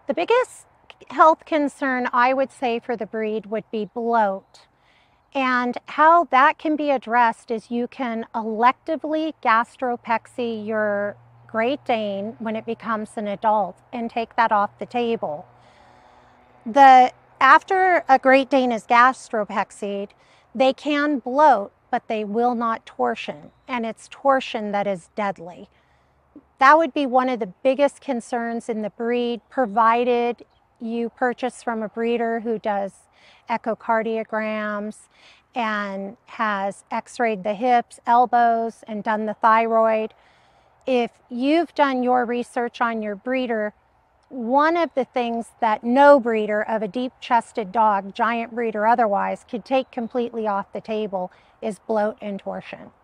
The biggest health concern I would say for the breed would be bloat. And how that can be addressed is you can electively gastropexy your Great Dane when it becomes an adult and take that off the table. After a Great Dane is gastropexied, they can bloat, but they will not torsion, and it's torsion that is deadly. That would be one of the biggest concerns in the breed, provided you purchase from a breeder who does echocardiograms and has x-rayed the hips, elbows, and done the thyroid. If you've done your research on your breeder, one of the things that no breeder of a deep-chested dog, giant breed or otherwise, could take completely off the table is bloat and torsion.